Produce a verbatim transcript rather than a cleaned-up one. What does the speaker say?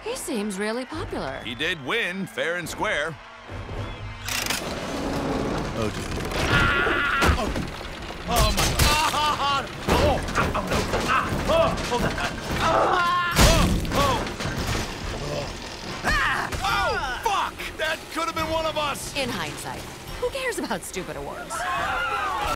He seems really popular. He did win, fair and square. Oh, dear. Oh, oh my God. Oh, oh, oh no. Ah, oh, oh, that. Ah. Oh, oh. Ah! Oh, fuck! That could have been one of us! In hindsight, who cares about stupid awards?